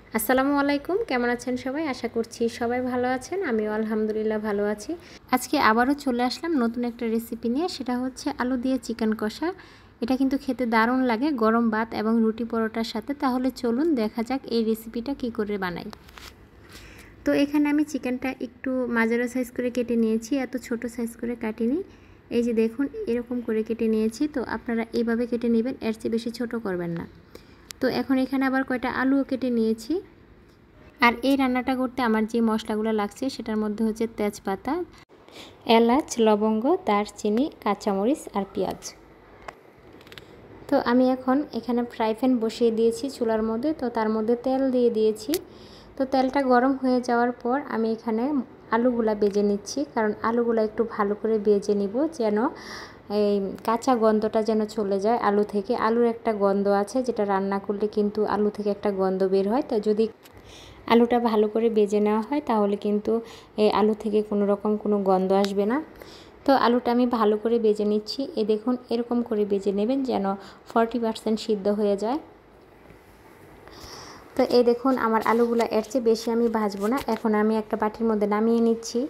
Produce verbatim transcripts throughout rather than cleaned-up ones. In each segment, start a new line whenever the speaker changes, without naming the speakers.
আসসালামু আলাইকুম, কেমন আছেন সবাই? আশা করছি সবাই ভালো আছেন। আমিও আলহামদুলিল্লাহ ভালো আছি। আজকে আবারও চলে আসলাম নতুন একটা রেসিপি নিয়ে, সেটা হচ্ছে আলু দিয়ে চিকেন কষা। এটা কিন্তু খেতে দারুণ লাগে গরম ভাত এবং রুটি পরোটার সাথে। তাহলে চলুন দেখা যাক এই রেসিপিটা কি করে বানাই। তো এখানে আমি চিকেনটা একটু মাঝারি সাইজ করে কেটে নিয়েছি, এত ছোট সাইজ করে কাটিনি। এই যে দেখুন, এরকম করে কেটে নিয়েছি। তো আপনারা এইভাবে কেটে নেবেন, এর চেয়ে বেশি ছোট করবেন না। তো এখন এখানে আবার কয়টা আলুও কেটে নিয়েছি। আর এই রান্নাটা করতে আমার যে মশলাগুলো লাগছে সেটার মধ্যে হচ্ছে তেজপাতা, এলাচ, লবঙ্গ, দারচিনি, কাঁচামরিচ আর পেঁয়াজ। তো আমি এখন এখানে ফ্রাই প্যান বসিয়ে দিয়েছি চুলার মধ্যে। তো তার মধ্যে তেল দিয়ে দিয়েছি। তো তেলটা গরম হয়ে যাওয়ার পর আমি এখানে আলুগুলা ভেজে নিচ্ছি, কারণ আলুগুলা একটু ভালো করে ভেজে নিব, যেন এই কাঁচা গন্ধটা যেন চলে যায় আলু থেকে। আলুর একটা গন্ধ আছে, যেটা রান্না করলে কিন্তু আলু থেকে একটা গন্ধ বের হয়। তো যদি আলুটা ভালো করে ভেজে নেওয়া হয় তাহলে কিন্তু এই আলু থেকে কোনো রকম কোনো গন্ধ আসবে না। তো আলুটা আমি ভালো করে ভেজে নিচ্ছি। এ দেখুন, এরকম করে ভেজে নেবেন যেন ফর্টি পার্সেন্ট সিদ্ধ হয়ে যায়। তো এই দেখুন, আমার আলুগুলো এর চেয়ে বেশি আমি ভাজবো না। এখন আমি একটা বাটির মধ্যে নামিয়ে নিচ্ছি।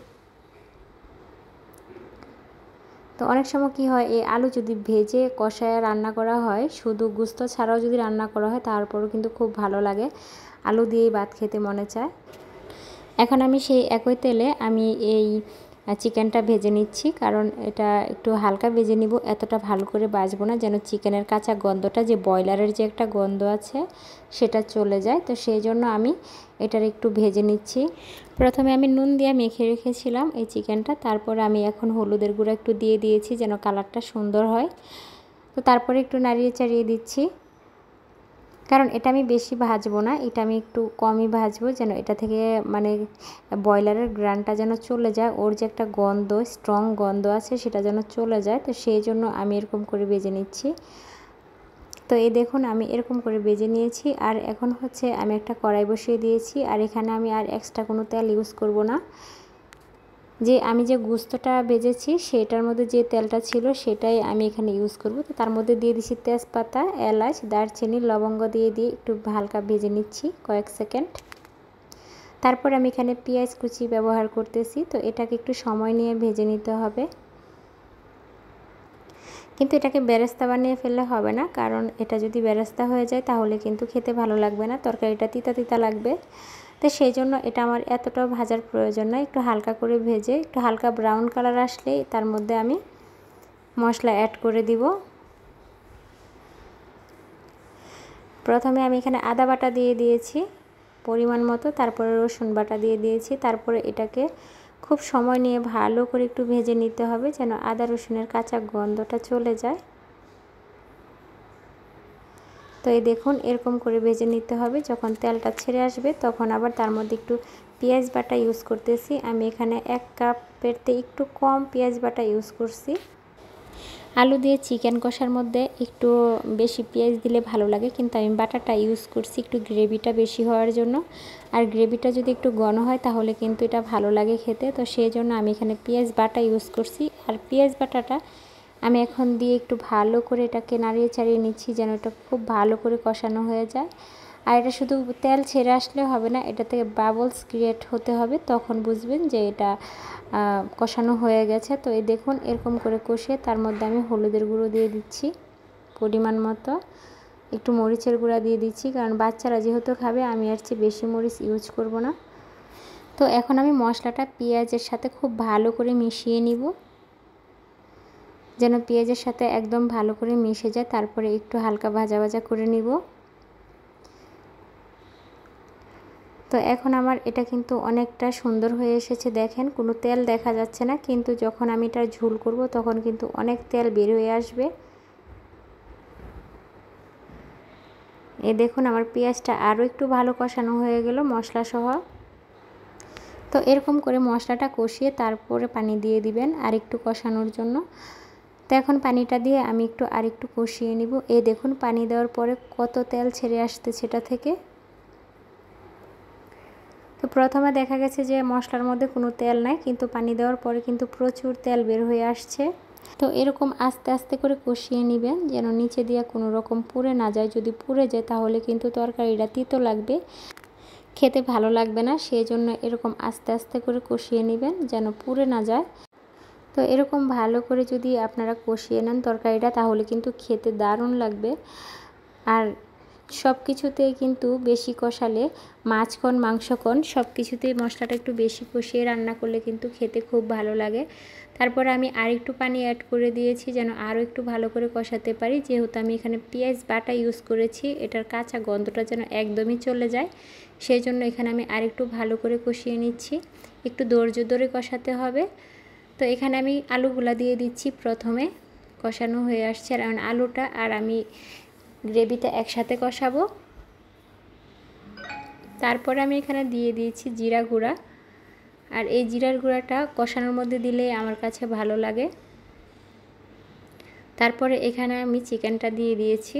তো অনেক সময় কি হয়, এই আলু যদি ভেজে কষায় রান্না করা হয়, শুধু গুস্ত ছাড়াও যদি রান্না করা হয় তারপরও কিন্তু খুব ভালো লাগে, আলু দিয়েই ভাত খেতে মনে চায়। এখন আমি সেই একই তেলে আমি এই চিকেনটা ভেজে নিচ্ছি, কারণ এটা একটু হালকা ভেজে নিব, এতটা ভালো করে ভাজবো না, যেন চিকেনের কাঁচা গন্ধটা, যে ব্রয়লারের যে একটা গন্ধ আছে সেটা চলে যায়। তো সেই জন্য আমি এটার একটু ভেজে নিচ্ছি। প্রথমে আমি নুন দিয়ে মেখে রেখেছিলাম এই চিকেনটা, তারপর আমি এখন হলুদের গুঁড়া একটু দিয়ে দিয়েছি যেন কালারটা সুন্দর হয়। তো তারপরে একটু নাড়িয়ে চাড়িয়ে দিচ্ছি, কারণ এটা আমি বেশি ভাজবো না, এটা আমি একটু কমই ভাজবো, যেন এটা থেকে মানে ব্রয়লারের গ্রানটা যেন চলে যায়, ওর যে একটা গন্ধ, স্ট্রং গন্ধ আছে সেটা যেন চলে যায়। তো সেই জন্য আমি এরকম করে ভেজে নিচ্ছি। তো এই দেখুন, আমি এরকম করে ভেজে নিয়েছি। আর এখন হচ্ছে আমি একটা কড়াই বসিয়ে দিয়েছি, আর এখানে আমি আর এক্সট্রা কোনো তেল ইউজ করব না। যে আমি যে গোস্তটা ভেজেছি সেটার মধ্যে যে তেলটা ছিল সেটাই আমি এখানে ইউজ করব। তো তার মধ্যে দিয়ে দিচ্ছি তেজপাতা, এলাচ, দারচিনি, লবঙ্গ দিয়ে দিয়ে একটু হালকা ভেজে নিচ্ছি কয়েক সেকেন্ড। তারপর আমি এখানে পেঁয়াজ কুচি ব্যবহার করতেছি। তো এটাকে একটু সময় নিয়ে ভেজে নিতে হবে, কিন্তু এটাকে বেরেস্তা বানিয়ে ফেললে হবে না, কারণ এটা যদি বেরেস্তা হয়ে যায় তাহলে কিন্তু খেতে ভালো লাগবে না, তরকারিটা তিতা তিতা লাগবে। তো সেই জন্য এটা আমার এতটাও ভাজার প্রয়োজন নয়, একটু হালকা করে ভেজে একটু হালকা ব্রাউন কালার আসলেই তার মধ্যে আমি মশলা অ্যাড করে দিব। প্রথমে আমি এখানে আদা বাটা দিয়ে দিয়েছি পরিমাণ মতো, তারপরে রসুন বাটা দিয়ে দিয়েছি। তারপরে এটাকে খুব সময় নিয়ে ভালো করে একটু ভেজে নিতে হবে, যেন আদা রসুনের কাঁচা গন্ধটা চলে যায়। তো এই দেখুন, এরকম করে ভেজে নিতে হবে। যখন তেলটা ছেড়ে আসবে তখন আবার তার মধ্যে একটু পেঁয়াজ বাটা ইউজ করতেছি। আমি এখানে এক কাপেরতে একটু কম পেঁয়াজ বাটা ইউজ করছি। আলু দিয়ে চিকেন কষার মধ্যে একটু বেশি পেঁয়াজ দিলে ভালো লাগে, কিন্তু আমি বাটাটা ইউজ করছি একটু গ্রেভিটা বেশি হওয়ার জন্য। আর গ্রেভিটা যদি একটু ঘন হয় তাহলে কিন্তু এটা ভালো লাগে খেতে। তো সেই জন্য আমি এখানে পেঁয়াজ বাটা ইউজ করছি। আর পেঁয়াজ বাটাটা আমি এখন দিয়ে একটু ভালো করে এটাকে নাড়িয়ে চাড়িয়ে নিচ্ছি, যেন এটা খুব ভালো করে কষানো হয়ে যায়। আর এটা শুধু তেল ছেড়ে আসলে হবে না, এটা থেকে বাবলস ক্রিয়েট হতে হবে, তখন বুঝবেন যে এটা কষানো হয়ে গেছে। তো এই দেখুন, এরকম করে কষিয়ে তার মধ্যে আমি হলুদের গুঁড়ো দিয়ে দিচ্ছি পরিমাণ মতো, একটু মরিচের গুঁড়া দিয়ে দিচ্ছি, কারণ বাচ্চারা যেহেতু খাবে আমি এর চেয়ে বেশি মরিচ ইউজ করব না। তো এখন আমি মশলাটা পেঁয়াজের সাথে খুব ভালো করে মিশিয়ে নিব, যেন পেঁয়াজের সাথে একদম ভালো করে মিশে যায়। তারপরে একটু হালকা ভাজা ভাজা করে নিব। তো এখন আমার এটা কিন্তু অনেকটা সুন্দর হয়ে এসেছে, দেখেন কোনো তেল দেখা যাচ্ছে না, কিন্তু যখন আমি এটা ঝোল করব তখন কিন্তু অনেক তেল বের হয়ে আসবে। এই দেখুন, আমার পেঁয়াজটা আরও একটু ভালো কষানো হয়ে গেল মশলা সহ। তো এরকম করে মশলাটা কষিয়ে তারপরে পানি দিয়ে দিবেন আর একটু কষানোর জন্য। তো এখন পানিটা দিয়ে আমি একটু আর একটু কষিয়ে নিব। এই দেখুন, পানি দেওয়ার পরে কত তেল ছেড়ে আসছে সেটা থেকে। তো প্রথমে দেখা গেছে যে মশলার মধ্যে কোনো তেল নাই, কিন্তু পানি দেওয়ার পরে কিন্তু প্রচুর তেল বের হয়ে আসছে। তো এরকম আস্তে আস্তে করে কষিয়ে নেবেন, যেন নিচে দিয়ে কোনো রকম পুড়ে না যায়। যদি পুড়ে যায় তাহলে কিন্তু তরকারিটা তিতো লাগবে। খেতে ভালো লাগবে না। সেই জন্য এরকম আস্তে আস্তে করে কষিয়ে নেবেন যেন পুড়ে না যায়। তো এরকম ভালো করে যদি আপনারা কষিয়ে নেন তরকারিটা, তাহলে কিন্তু খেতে দারুণ লাগবে। আর সব কিছুতেই কিন্তু বেশি কষালে, মাছ কোন মাংস কোন সব কিছুতেই মশলাটা একটু বেশি কষিয়ে রান্না করলে কিন্তু খেতে খুব ভালো লাগে। তারপর আমি আর একটু পানি অ্যাড করে দিয়েছি যেন আরও একটু ভালো করে কষাতে পারি। যেহেতু আমি এখানে পেঁয়াজ বাটা ইউজ করেছি, এটার কাঁচা গন্ধটা যেন একদমই চলে যায়, সেই জন্য এখানে আমি আর একটু ভালো করে কষিয়ে নিচ্ছি। একটু ধৈর্য ধরে কষাতে হবে। তো এখানে আমি আলুগুলা দিয়ে দিচ্ছি প্রথমে। কষানো হয়ে আসছে, আর আলুটা আর আমি গ্রেভিটা একসাথে কষাবো। তারপরে আমি এখানে দিয়ে দিয়েছি জিরা গুঁড়া, আর এই জিরার গুঁড়াটা কষানোর মধ্যে দিলে আমার কাছে ভালো লাগে। তারপরে এখানে আমি চিকেনটা দিয়ে দিয়েছি।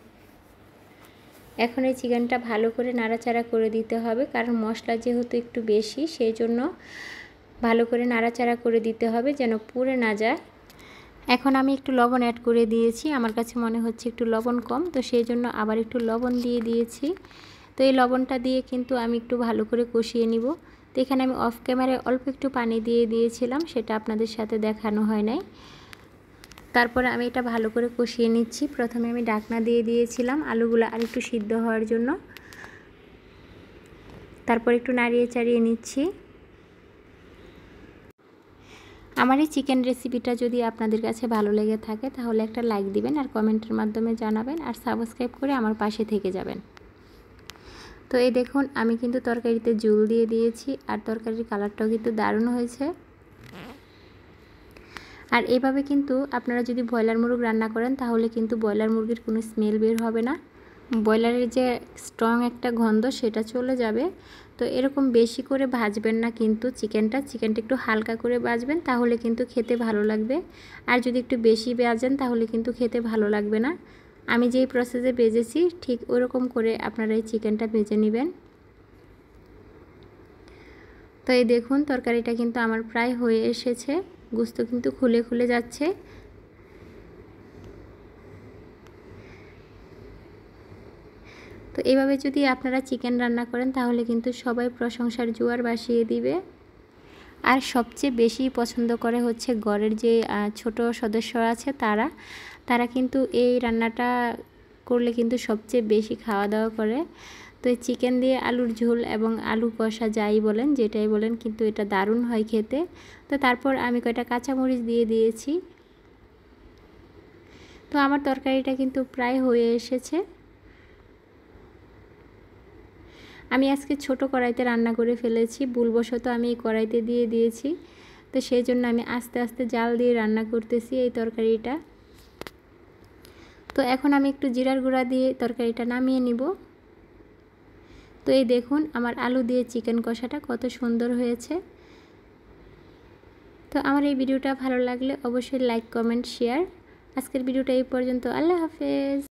এখন এই চিকেনটা ভালো করে নাড়াচাড়া করে দিতে হবে, কারণ মশলা যেহেতু একটু বেশি, সেই জন্য ভালো করে নাড়াচাড়া করে দিতে হবে যেন পুড়ে না যায়। এখন আমি একটু লবণ অ্যাড করে দিয়েছি, আমার কাছে মনে হচ্ছে একটু লবণ কম, তো সেই জন্য আবার একটু লবণ দিয়ে দিয়েছি। তো এই লবণটা দিয়ে কিন্তু আমি একটু ভালো করে কষিয়ে নিব। তো এখানে আমি অফ ক্যামেরায় অল্প একটু পানি দিয়ে দিয়েছিলাম, সেটা আপনাদের সাথে দেখানো হয় নাই। তারপরে আমি এটা ভালো করে কষিয়ে নিচ্ছি। প্রথমে আমি ঢাকনা দিয়ে দিয়েছিলাম আলুগুলো আর একটু সিদ্ধ হওয়ার জন্য। তারপর একটু নাড়িয়ে চাড়িয়ে নিচ্ছি। আমার এই চিকেন রেসিপিটা যদি আপনাদের কাছে ভালো লেগে থাকে তাহলে একটা লাইক দিবেন, আর কমেন্টের মাধ্যমে জানাবেন, আর সাবস্ক্রাইব করে আমার পাশে থেকে যাবেন। তো এই দেখুন আমি কিন্তু তরকারিতে ঝোল দিয়ে দিয়েছি, আর তরকারির কালারটাও কিন্তু দারুণ হয়েছে। আর এভাবে কিন্তু আপনারা যদি ব্রয়লার মুরগ রান্না করেন তাহলে কিন্তু ব্রয়লার মুরগির কোনো স্মেল বের হবে না, ব্রয়লারের যে স্ট্রং একটা গন্ধ সেটা চলে যাবে। তো এরকম বেশি করে ভাজবেন না কিন্তু চিকেনটা চিকেনটা একটু হালকা করে ভাজবেন, তাহলে কিন্তু খেতে ভালো লাগবে। আর যদি একটু বেশি ভাজেন তাহলে কিন্তু খেতে ভালো লাগবে না। আমি যেই প্রসেসে ভেজেছি ঠিক ওরকম করে আপনারা এই চিকেনটা ভেজে নেবেন। তো এই দেখুন তরকারিটা কিন্তু আমার প্রায় হয়ে এসেছে, গোস্ত কিন্তু খুলে খুলে যাচ্ছে। তো এইভাবে যদি আপনারা চিকেন রান্না করেন তাহলে কিন্তু সবাই প্রশংসার জোয়ার ভাসিয়ে দিবে। আর সবচেয়ে বেশি পছন্দ করে হচ্ছে ঘরের যে ছোট সদস্য আছে তারা তারা কিন্তু এই রান্নাটা করলে কিন্তু সবচেয়ে বেশি খাওয়া দাওয়া করে। তো এই চিকেন দিয়ে আলুর ঝোল এবং আলু কষা যাই বলেন, যেটাই বলেন, কিন্তু এটা দারুণ হয় খেতে। তো তারপর আমি কয়টা কাঁচামরিচ দিয়ে দিয়েছি। তো আমার তরকারিটা কিন্তু প্রায় হয়ে এসেছে। আমি আজকে ছোট কড়াইতে রান্না করে ফেলেছি, ভুলবশত আমি এই কড়াইতে দিয়ে দিয়েছি। তো সেই জন্য আমি আস্তে আস্তে জাল দিয়ে রান্না করতেছি এই তরকারিটা। তো এখন আমি একটু জিরার গুঁড়া দিয়ে তরকারিটা নামিয়ে নিব। তো এই দেখুন আমার আলু দিয়ে চিকেন কষাটা কত সুন্দর হয়েছে। তো আমার এই ভিডিওটা ভালো লাগলে অবশ্যই লাইক, কমেন্ট, শেয়ার। আজকের ভিডিওটা এই পর্যন্ত। আল্লাহ হাফেজ।